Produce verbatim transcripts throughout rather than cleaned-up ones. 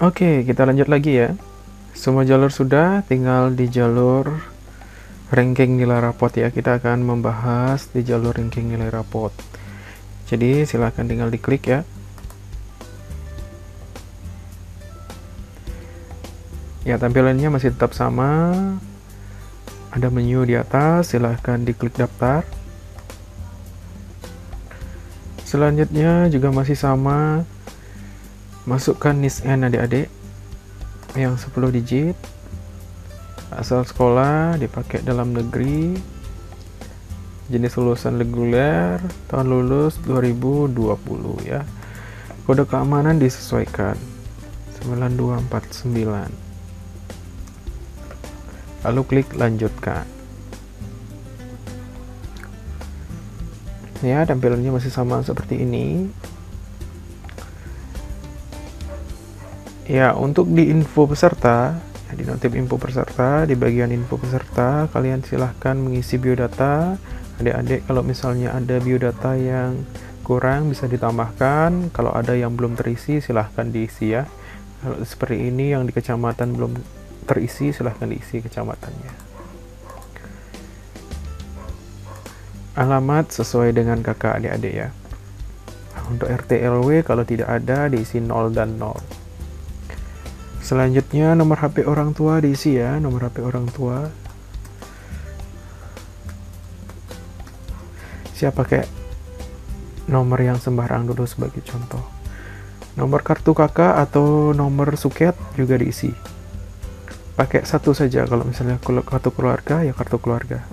Oke, kita lanjut lagi ya. Semua jalur sudah, tinggal di jalur ranking nilai rapot ya. Kita akan membahas di jalur ranking nilai rapot. Jadi silahkan tinggal diklik ya. Ya, tampilannya masih tetap sama. Ada menu di atas, silahkan diklik daftar. Selanjutnya juga masih sama. Masukkan N I S N adik-adik yang sepuluh digit, asal sekolah dipakai dalam negeri, jenis lulusan reguler, tahun lulus dua ribu dua puluh ya. Kode keamanan disesuaikan sembilan dua empat sembilan. Lalu klik lanjutkan. Ya, tampilannya masih sama seperti ini. Ya, untuk di info peserta, ya, di notif info peserta, di bagian info peserta, kalian silahkan mengisi biodata. Adik-adik, kalau misalnya ada biodata yang kurang bisa ditambahkan. Kalau ada yang belum terisi, silahkan diisi ya. Kalau seperti ini yang di kecamatan belum terisi, silahkan diisi kecamatannya. Alamat sesuai dengan kakak adik-adik ya. Untuk R T L W kalau tidak ada diisi nol dan nol. Selanjutnya nomor H P orang tua diisi ya, nomor H P orang tua. Siap pakai nomor yang sembarang dulu sebagai contoh. Nomor kartu kakak atau nomor suket juga diisi. Pakai satu saja, kalau misalnya kartu keluarga ya kartu keluarga.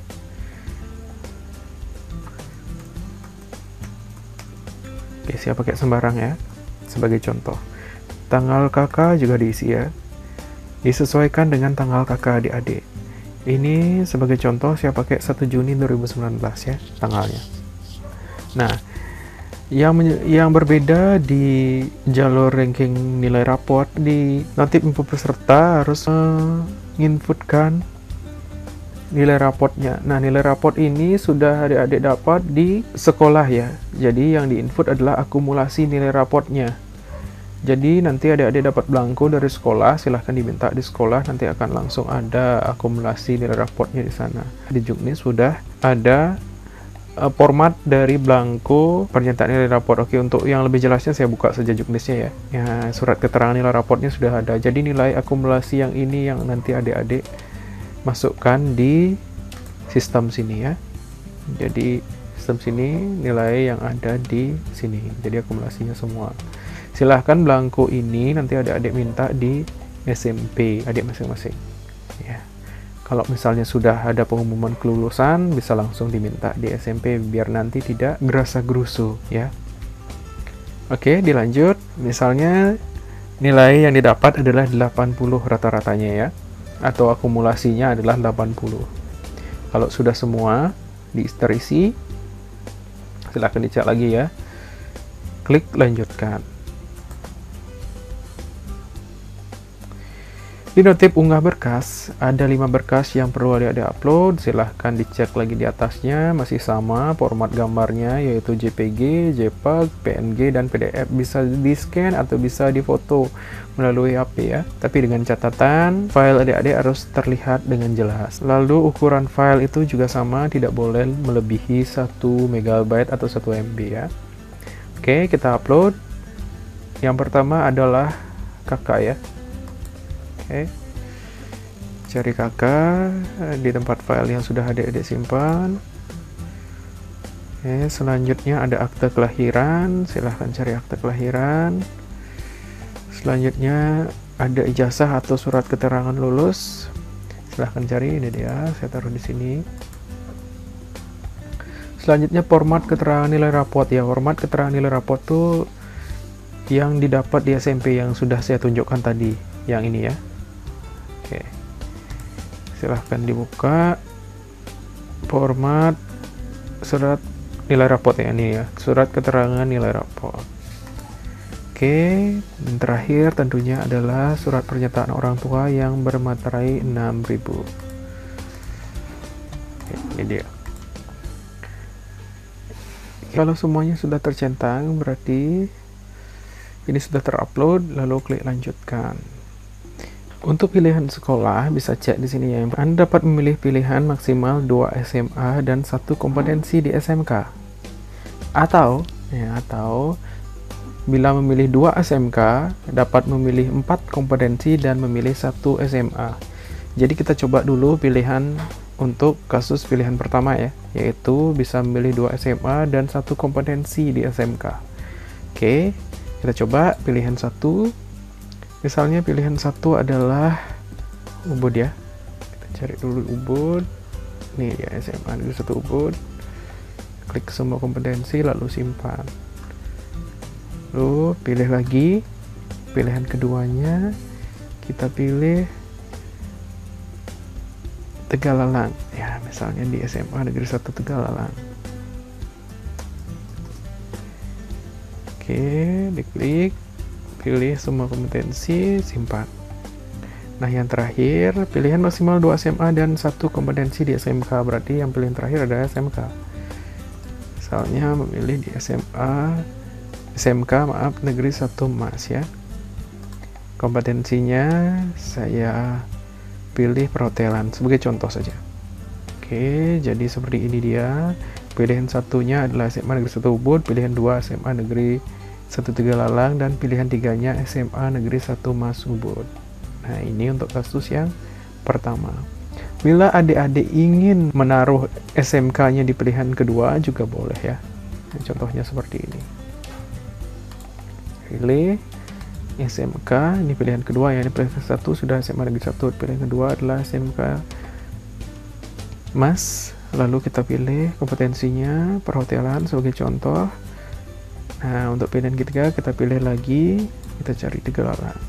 Oke, siap pakai sembarang ya, sebagai contoh. Tanggal kakak juga diisi ya, disesuaikan dengan tanggal kakak adik-adik. Ini sebagai contoh saya pakai satu Juni dua ribu sembilan belas ya tanggalnya. Nah, yang yang berbeda di jalur ranking nilai raport, di notif info peserta harus menginputkan nilai raportnya. Nah, nilai raport ini sudah adik-adik dapat di sekolah ya. Jadi yang diinput adalah akumulasi nilai raportnya. Jadi nanti adik-adik dapat belangko dari sekolah, silahkan diminta di sekolah, nanti akan langsung ada akumulasi nilai raportnya di sana. Di Juknis sudah ada uh, format dari belangko pernyataan nilai raport. Oke, untuk yang lebih jelasnya saya buka saja Juknisnya ya. Ya, surat keterangan nilai raportnya sudah ada. Jadi nilai akumulasi yang ini yang nanti adik-adik masukkan di sistem sini ya. Jadi sistem sini nilai yang ada di sini. Jadi akumulasinya semua. Silahkan belangko ini nanti adik-adik minta di S M P adik masing-masing ya. Kalau misalnya sudah ada pengumuman kelulusan bisa langsung diminta di S M P biar nanti tidak gerasa-gerusu ya. Oke, dilanjut. Misalnya nilai yang didapat adalah delapan puluh rata-ratanya ya, atau akumulasinya adalah delapan puluh. Kalau sudah semua terisi, silahkan dicek lagi ya, klik lanjutkan. Di notif unggah berkas, ada lima berkas yang perlu adik-adik upload. Silahkan dicek lagi di atasnya, masih sama format gambarnya, yaitu J P G, JPEG, P N G, dan P D F. Bisa di-scan atau bisa difoto melalui H P ya. Tapi dengan catatan, file adik-adik harus terlihat dengan jelas. Lalu ukuran file itu juga sama, tidak boleh melebihi satu megabyte atau satu M B ya. Oke, kita upload. Yang pertama adalah kakak ya. Oke, cari kakak di tempat file yang sudah adik-adik simpan. Oke, selanjutnya ada akte kelahiran, silahkan cari akte kelahiran. Selanjutnya ada ijazah atau surat keterangan lulus, silahkan cari. Ini dia, saya taruh di sini. Selanjutnya format keterangan nilai raport ya. Format keterangan nilai raport tuh yang didapat di S M P yang sudah saya tunjukkan tadi, yang ini ya. Oke, silahkan dibuka format surat nilai raport ya, ini ya, surat keterangan nilai raport. Oke, dan terakhir tentunya adalah surat pernyataan orang tua yang bermaterai enam ribu. Oke, ini dia. Kalau semuanya sudah tercentang, berarti Ini sudah terupload, lalu klik lanjutkan. Untuk pilihan sekolah bisa cek di sini ya. Anda dapat memilih pilihan maksimal dua S M A dan satu kompetensi di S M K. Atau ya, atau bila memilih dua S M K dapat memilih empat kompetensi dan memilih satu S M A. Jadi kita coba dulu pilihan untuk kasus pilihan pertama ya, yaitu bisa memilih dua S M A dan satu kompetensi di S M K. Oke, kita coba pilihan satu. Misalnya pilihan satu adalah Ubud ya. Kita cari dulu Ubud. Nih ya, S M A Negeri satu Ubud. Klik semua kompetensi lalu simpan. Lalu pilih lagi pilihan keduanya, kita pilih Tegalalang ya, misalnya di S M A Negeri satu Tegalalang. Oke, diklik, pilih semua kompetensi, simpan. Nah, yang terakhir pilihan maksimal dua S M A dan satu kompetensi di S M K, berarti yang pilihan terakhir adalah S M K. Misalnya memilih di S M A S M K maaf Negeri satu Mas ya. Kompetensinya saya pilih perhotelan sebagai contoh saja. Oke, jadi seperti ini dia. Pilihan satunya adalah S M A Negeri satu Ubud, pilihan dua S M A Negeri satu Tegalalang, dan pilihan tiganya S M A Negeri satu Mas Ubud. Nah, ini untuk kasus yang pertama. Bila adik-adik ingin menaruh S M K-nya di pilihan kedua juga boleh ya. Nah, contohnya seperti ini. Pilih S M K, ini pilihan kedua ya, ini pilihan satu sudah S M A Negeri satu, pilihan kedua adalah S M K Mas, lalu kita pilih kompetensinya perhotelan sebagai contoh. Nah, untuk pilihan ketiga kita pilih lagi, kita cari Tegalalang.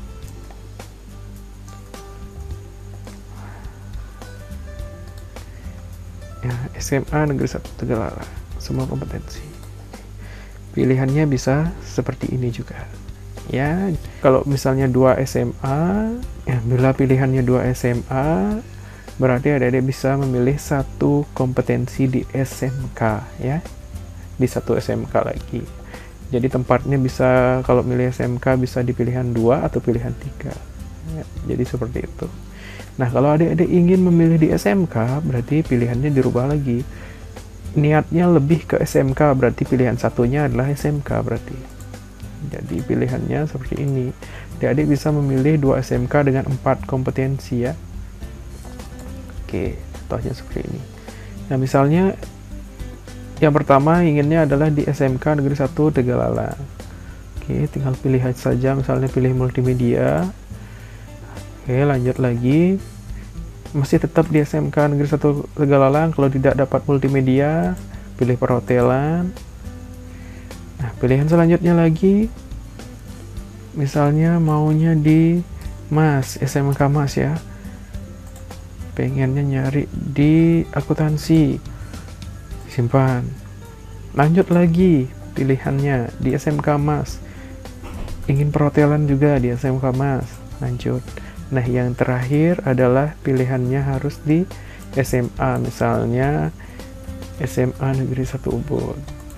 Ya, S M A Negeri satu Tegalalang, semua kompetensi. Pilihannya bisa seperti ini juga. Ya, kalau misalnya dua S M A, ya bila pilihannya dua S M A, berarti adik-adik bisa memilih satu kompetensi di S M K ya. Di satu S M K lagi. Jadi tempatnya bisa, kalau milih S M K bisa di pilihan dua atau pilihan tiga. Ya, jadi seperti itu. Nah, kalau adik-adik ingin memilih di S M K, berarti pilihannya dirubah lagi. Niatnya lebih ke S M K, berarti pilihan satunya adalah S M K berarti. Jadi pilihannya seperti ini. Adik-adik bisa memilih dua S M K dengan empat kompetensi ya. Oke, contohnya seperti ini. Nah, misalnya yang pertama inginnya adalah di S M K Negeri satu Tegalalang. Oke, tinggal pilih saja, misalnya pilih multimedia. Oke, lanjut lagi. Masih tetap di S M K Negeri satu Tegalalang, kalau tidak dapat multimedia, pilih perhotelan. Nah, pilihan selanjutnya lagi, misalnya maunya di Mas, S M K Mas ya. Pengennya nyari di akuntansi, simpan. Lanjut lagi, pilihannya di S M K Mas. Ingin perhotelan juga di S M K Mas, lanjut. Nah, yang terakhir adalah pilihannya harus di S M A, misalnya S M A Negeri satu Ubud.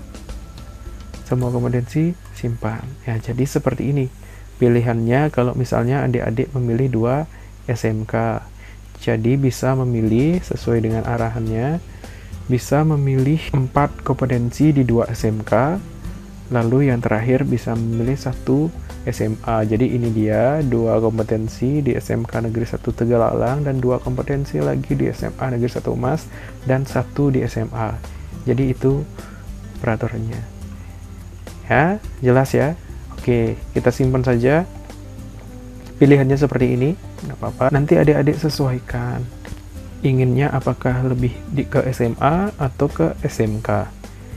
Semua kompetensi simpan. Ya, jadi seperti ini pilihannya kalau misalnya adik-adik memilih dua S M K. Jadi bisa memilih sesuai dengan arahannya, bisa memilih empat kompetensi di dua S M K, lalu yang terakhir bisa memilih satu S M A. Jadi ini dia dua kompetensi di S M K Negeri satu Tegalalang dan dua kompetensi lagi di S M A Negeri satu Mas dan satu di S M A. Jadi itu peraturannya. Ya, jelas ya. Oke, kita simpan saja. Pilihannya seperti ini, nggak apa-apa. Nanti adik-adik sesuaikan. Inginnya apakah lebih di ke S M A atau ke S M K.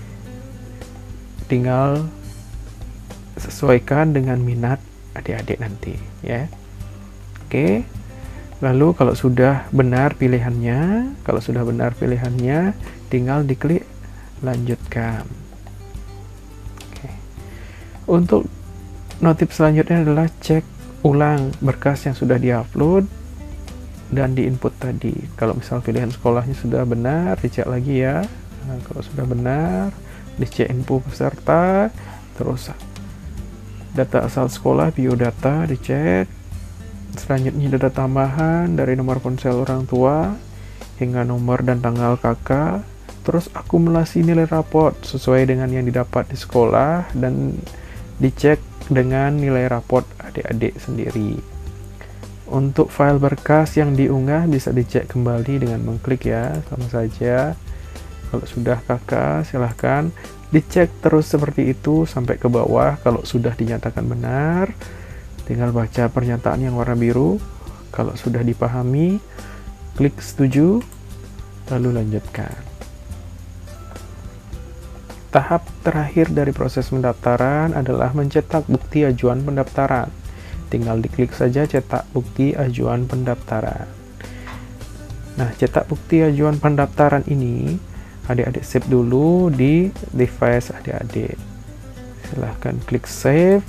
Tinggal sesuaikan dengan minat adik-adik nanti, ya. Oke. Lalu kalau sudah benar pilihannya, kalau sudah benar pilihannya, tinggal diklik lanjutkan. Untuk notif selanjutnya adalah cek ulang berkas yang sudah diupload dan diinput tadi. Kalau misal pilihan sekolahnya sudah benar, dicek lagi ya. Nah, kalau sudah benar, dicek info peserta, terus Data asal sekolah, biodata dicek. Selanjutnya data tambahan dari nomor ponsel orang tua hingga nomor dan tanggal kakak. Terus akumulasi nilai raport sesuai dengan yang didapat di sekolah dan dicek dengan nilai raport adik-adik sendiri. Untuk file berkas yang diunggah bisa dicek kembali dengan mengklik ya, sama saja. Kalau sudah kakak, silahkan dicek terus seperti itu sampai ke bawah. Kalau sudah dinyatakan benar, tinggal baca pernyataan yang warna biru. Kalau sudah dipahami, klik setuju, lalu lanjutkan. Tahap terakhir dari proses pendaftaran adalah mencetak bukti ajuan pendaftaran. Tinggal diklik saja cetak bukti ajuan pendaftaran. Nah, cetak bukti ajuan pendaftaran ini adik-adik save dulu di device adik-adik. Silahkan klik save.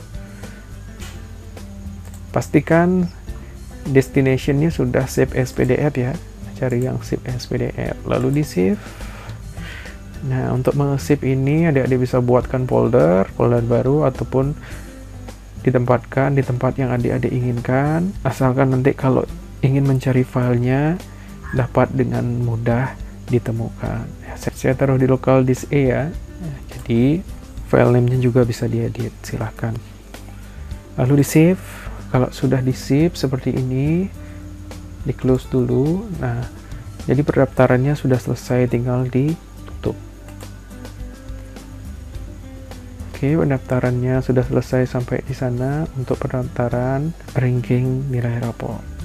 Pastikan destination-nya sudah save as P D F ya. Cari yang save as P D F, lalu di save. Nah, untuk meng-save ini adik-adik bisa buatkan folder, folder baru ataupun ditempatkan di tempat yang adik-adik inginkan, asalkan nanti kalau ingin mencari filenya dapat dengan mudah ditemukan. Saya taruh di local disk E ya, jadi file name-nya juga bisa diedit, silahkan. Lalu di save. Kalau sudah di save seperti ini, di close dulu. Nah, jadi pendaftarannya sudah selesai, tinggal ditutup. Oke, pendaftarannya sudah selesai sampai di sana untuk pendaftaran ranking nilai rapor.